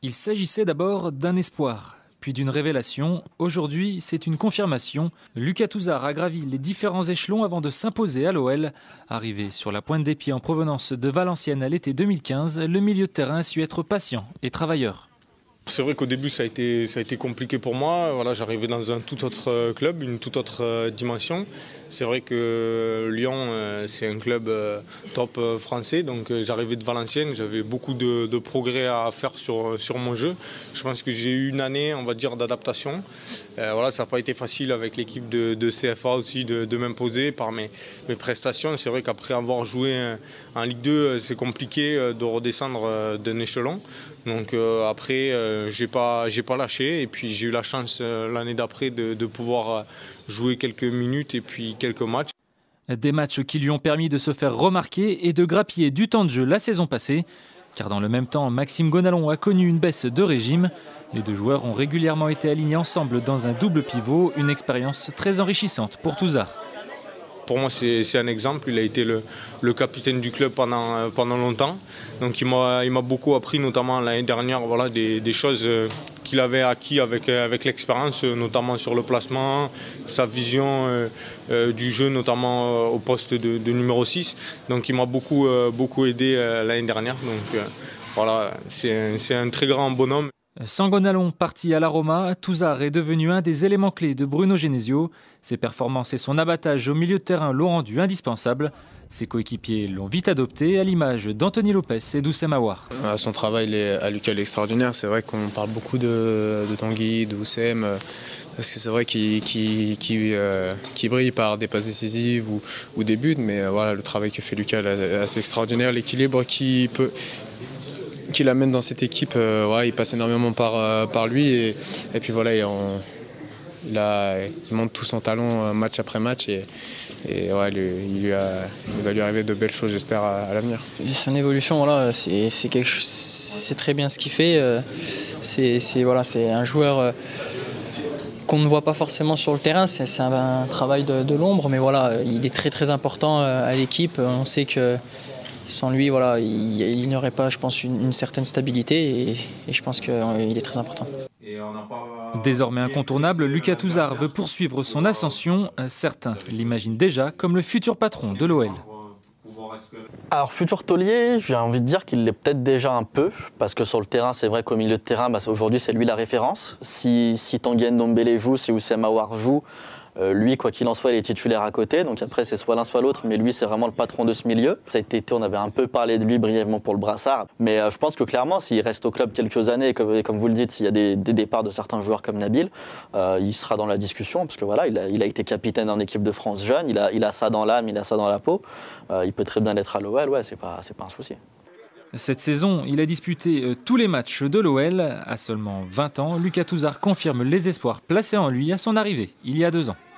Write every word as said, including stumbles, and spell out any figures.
Il s'agissait d'abord d'un espoir, puis d'une révélation. Aujourd'hui, c'est une confirmation. Lucas Touzard a gravi les différents échelons avant de s'imposer à l'O L. Arrivé sur la pointe des pieds en provenance de Valenciennes à l'été deux mille quinze, le milieu de terrain a su être patient et travailleur. C'est vrai qu'au début ça a été, ça a été compliqué pour moi. Voilà, j'arrivais dans un tout autre club, une toute autre dimension. C'est vrai que Lyon c'est un club top français, donc j'arrivais de Valenciennes, j'avais beaucoup de, de progrès à faire sur, sur mon jeu. Je pense que j'ai eu une année, on va dire, d'adaptation. Euh, voilà, ça n'a pas été facile avec l'équipe de, de C F A aussi de, de m'imposer par mes, mes prestations. C'est vrai qu'après avoir joué en Ligue deux, c'est compliqué de redescendre d'un échelon. Donc euh, après, euh, j'ai pas, j'ai pas lâché et puis j'ai eu la chance euh, l'année d'après de, de pouvoir jouer quelques minutes et puis quelques matchs. Des matchs qui lui ont permis de se faire remarquer et de grappiller du temps de jeu la saison passée. Car dans le même temps, Maxime Gonalon a connu une baisse de régime. Les deux joueurs ont régulièrement été alignés ensemble dans un double pivot, une expérience très enrichissante pour Touzard. Pour moi, c'est un exemple. Il a été le, le capitaine du club pendant, pendant longtemps. Donc il m'a beaucoup appris, notamment l'année dernière, voilà, des, des choses qu'il avait acquis avec, avec l'expérience, notamment sur le placement, sa vision euh, euh, du jeu, notamment au poste de, de numéro six. Donc il m'a beaucoup, euh, beaucoup aidé euh, l'année dernière. Donc euh, voilà, c'est un très grand bonhomme. Sans Gonalon parti à la Roma, Touzard est devenu un des éléments clés de Bruno Genesio. Ses performances et son abattage au milieu de terrain l'ont rendu indispensable. Ses coéquipiers l'ont vite adopté, à l'image d'Anthony Lopez et d'Oussem Aouar. Son travail à Lucas est extraordinaire. C'est vrai qu'on parle beaucoup de, de Tanguy, d'Oussem, parce que c'est vrai qu'il qu'il, qu'il, euh, qu'il brille par des passes décisives ou, ou des buts, mais euh, voilà, le travail que fait Lucas est assez extraordinaire. L'équilibre qui peut... qu'il amène dans cette équipe, euh, ouais, il passe énormément par, euh, par lui et, et puis voilà, et on, il, a, il monte tout son talent match après match et, et ouais, lui, il, lui a, il va lui arriver de belles choses, j'espère, à, à l'avenir. Son évolution, voilà, c'est très bien ce qu'il fait. C'est voilà, un joueur euh, qu'on ne voit pas forcément sur le terrain, c'est un, un travail de, de l'ombre, mais voilà, il est très très important à l'équipe. On sait que sans lui, voilà, il, il n'y aurait pas, je pense, une, une certaine stabilité et, et je pense qu'il est très important. Désormais incontournable, Lucas Touzard veut poursuivre son ascension. Certains l'imaginent déjà comme le futur patron de l'O L. Alors futur taulier, j'ai envie de dire qu'il l'est peut-être déjà un peu, parce que sur le terrain, c'est vrai qu'au milieu de terrain, bah, aujourd'hui c'est lui la référence. Si, si Tanguy Ndombele joue, si Oussem Aouar joue, Euh, lui, quoi qu'il en soit, il est titulaire à côté. Donc après, c'est soit l'un soit l'autre, mais lui, c'est vraiment le patron de ce milieu. Cet été, on avait un peu parlé de lui brièvement pour le brassard. Mais euh, je pense que clairement, s'il reste au club quelques années, et comme, et comme vous le dites, s'il y a des, des départs de certains joueurs comme Nabil, euh, il sera dans la discussion, parce que voilà, il a, il a été capitaine en équipe de France jeune, il a, il a ça dans l'âme, il a ça dans la peau. Euh, il peut très bien être à l'O L, ouais, c'est pas, c'est pas un souci. Cette saison, il a disputé tous les matchs de l'O L. À seulement vingt ans, Lucas Touzard confirme les espoirs placés en lui à son arrivée, il y a deux ans.